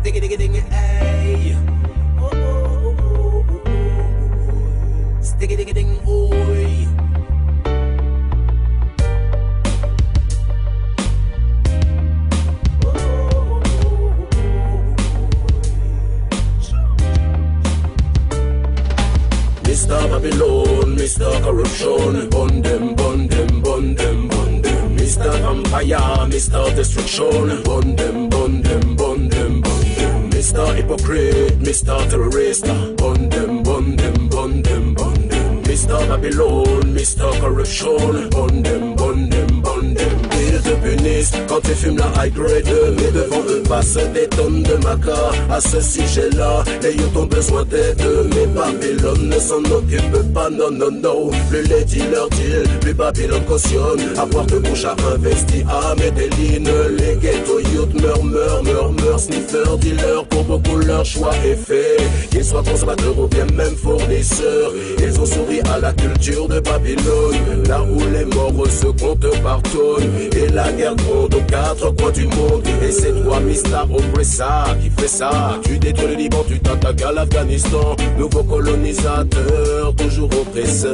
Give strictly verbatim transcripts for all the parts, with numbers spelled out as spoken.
Diggy diggy diggy, ay. Oh, oh, oh, oh, oh, oh. Diggy diggy ding, oi. Mister Babylon, Mister Corruption, bun them, bun them, bun them, bun them. Mister Vampire, Mister Destruction, bun them, bun them, bun them, bun them. Mister Hypocrite, Mister Terrorist, bun them, bun them, bun them, bun them. Mister Babylon, Mister Corruption, bun them, bun them, bun them. Ils te punissent quand tu fumes la high grade, mais devant eux passent des tonnes de maca. À ce sujet-là, les youths ont besoin d'aide, mais Babylone ne s'en occupe pas, non, non, non. Plus les dealers deal, plus Babylone cautionne. Avoir de bouche à investir à Medellin. Les ghetto youths meurent, meurent, meurent, meurent. Sniffer, dealer, pour beaucoup leur choix est fait. Qu'ils soient consommateurs ou bien même fournisseurs, ils ont souri à la culture de Babylone. Là où les morts se comptent par tonnes, et la guerre gronde aux quatre coins du monde. Et c'est toi, Mister Oppressor, qui fait ça. Tu détruis le Liban, tu t'attaques à l'Afghanistan. Nouveau colonisateur, toujours oppresseur.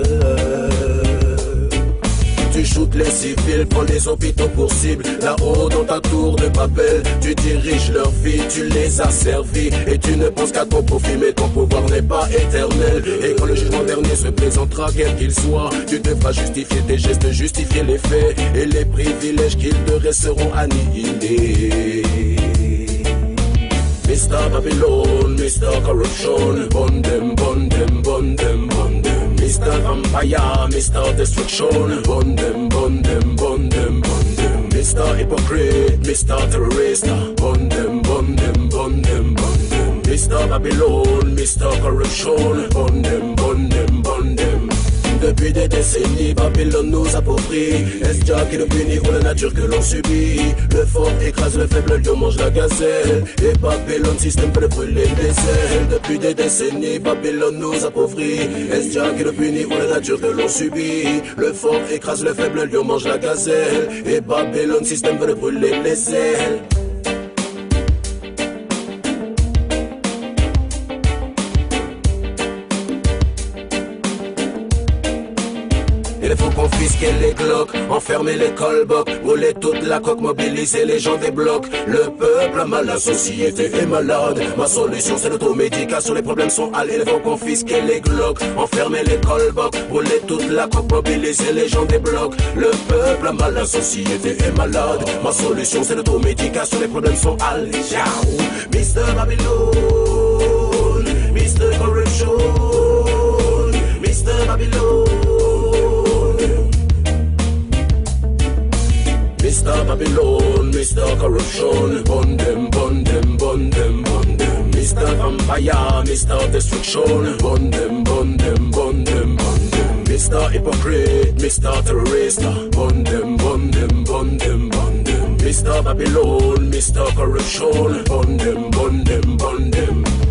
Tu shootes les civils, prends les hôpitaux pour cible. Là-haut dans ta tour de Babel, tu diriges leur vie, tu les as servis. Et tu ne penses qu'à ton profit, mais ton pouvoir n'est pas éternel. Et quand le jugement dernier se présentera, quel qu'il soit, tu devras justifier tes gestes, justifier les faits. Et les privilèges qu'ils te resteront annihilés. Mister Babylon, Mister Corruption, bun them, bun them, bun them, bun them. Mister Vampire, Mister Destruction, bun them, bun them, bun them, bun them. Mister Hypocrite, Mister Terrorist, bun them, bun them, bun them, bun them. Mister Babylon, Mister Corruption, bun them, bun them, bun them. Depuis des décennies, Babylone nous appauvrit. Est-ce Dieu qui nous punit ou la nature que l'on subit? Le fort écrase le faible, le lion mange la gazelle. Et Babylone système peut le brûler des ailes. Depuis des décennies, Babylone nous appauvrit. Est-ce Dieu qui nous punit ou la nature que l'on subit? Le fort écrase le faible, le lion mange la gazelle. Et Babylone système veut le brûler les ailes. Il faut confisquer les glocks, enfermer les colbocs, rouler toute la coque, mobiliser les gens des blocs. Le peuple a mal, la société est malade. Ma solution c'est l'automédication, les problèmes sont allés. Il faut confisquer les glocks, enfermer les colbocs, rouler toute la coque, mobiliser les gens des blocs. Le peuple a mal, la société est malade. Ma solution c'est l'automédication, les problèmes sont allés. Mister Babylon, Mister Corruption, Mister Babylon. Mister Babylon, Mister Corruption, bun them, bun them, bun them, bun them. Mister Vampire, Mister Destruction, bun them, bun them, bun them, bun them. Mister Hypocrite, Mister Terrorist, bun them, bun them, bun them, bun them. Mister Babylon, Mister Corruption, bun them, bun them, bun them.